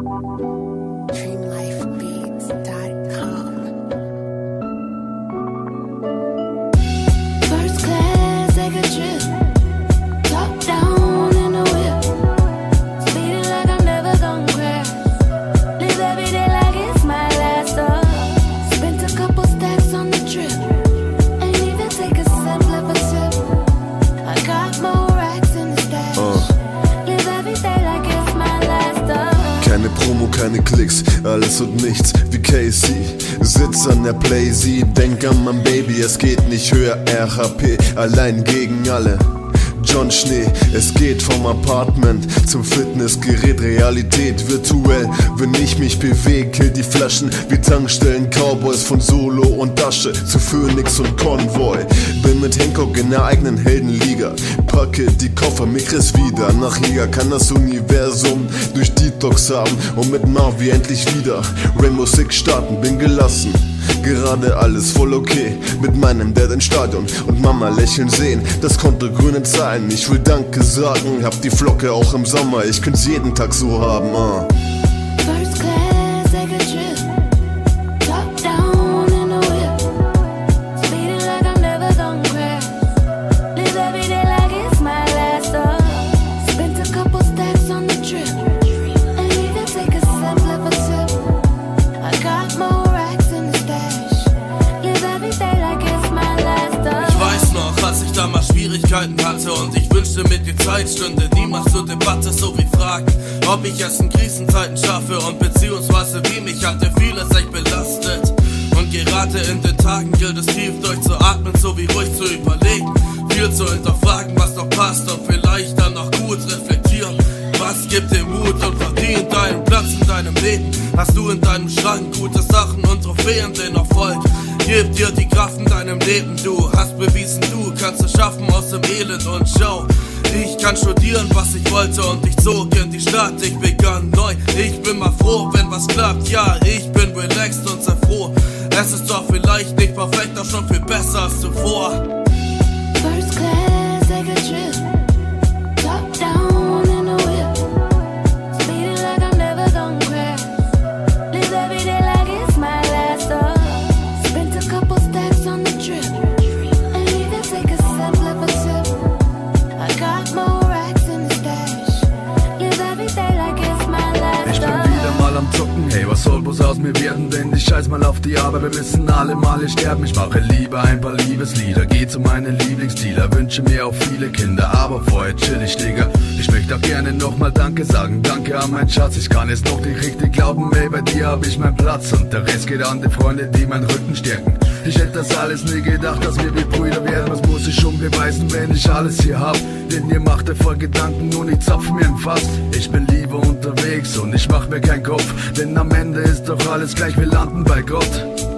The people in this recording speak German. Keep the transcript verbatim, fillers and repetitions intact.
Keine Klicks, alles und nichts wie Casey. Sitz an der Playsee, denk an mein Baby, es geht nicht höher, R H P, allein gegen alle. John Schnee, es geht vom Apartment zum Fitnessgerät, Realität virtuell, wenn ich mich bewege, kill die Flaschen wie Tankstellen, Cowboys von Solo und Dasche zu Phoenix und Convoy. Bin mit Hancock in der eigenen Heldenliga, packe die Koffer, mich riss wieder nach Liga, kann das Universum durch Detox haben und mit Marvi endlich wieder Rainbow Six starten, bin gelassen. Gerade alles voll okay, mit meinem Dad im Stadion und Mama lächeln sehen, das Konto grüne Zahlen, ich will Danke sagen, hab die Flocke auch im Sommer, ich könnt's jeden Tag so haben, ah. First class, take a trip, top down in the whip, speeding like I'm never gonna crash, live every day like it's my last stop, spent a couple stacks on the trip, and even take a sip, flip a sip, I got more. Als ich damals Schwierigkeiten hatte und ich wünschte mit dir Zeit stünde, niemals zur Debatte, so wie Fragen, ob ich es in Krisenzeiten schaffe und beziehungsweise wie mich hatte vieles echt belastet. Und gerade in den Tagen gilt es tief durchzuatmen, so wie ruhig zu überlegen, viel zu hinterfragen, was noch passt und vielleicht dann noch gut reflektieren. Was gibt dir Mut und verdient deinen Platz in deinem Leben? Hast du in deinem Schrank gute Sachen und Trophäen, den Erfolg gibt dir die Kraft in deinem Leben. Du hast bewiesen, du kannst es schaffen aus dem Elend und schau, ich kann studieren, was ich wollte und ich zog in die Stadt, ich begann neu. Ich bin mal froh, wenn was klappt, ja, ich bin relaxed und sehr froh. Es ist doch vielleicht nicht perfekt, doch schon viel besser als zuvor. First class, take a trip, top down in the whip, speeding like I'm never gonna crash, live every day like it's my last stop, spent a couple stacks on the trip, and even take a sip, flip a sip, I got more racks in the stash, live every day like it's my last stop. Ich bin wieder mal am Zucken, hey, was soll bloß aus mir werden, denn ich scheiß mal auf die Arbeit, wir wissen alle mal, ich sterben. Ich mache lieber ein paar Liebeslieder, geh zu meinen Lieblingsdealer, wünsche mir auch viele Kinder, aber vorher chill ich, Digga. Ich möchte auch gerne nochmal Danke sagen, danke an meinen Schatz, ich kann es noch nicht richtig glauben, ey, bei dir hab ich meinen Platz und der Rest geht an die Freunde, die meinen Rücken stärken. Ich hätte das alles nie gedacht, dass wir wie Brüder werden, was muss ich schon beweisen, wenn ich alles hier hab, denn ihr macht dir voll Gedanken und ich zapf mir ein Fass. Ich bin lieber unterwegs und ich mach mir keinen Kopf, denn am Ende ist doch alles gleich, wir landen bei Gott.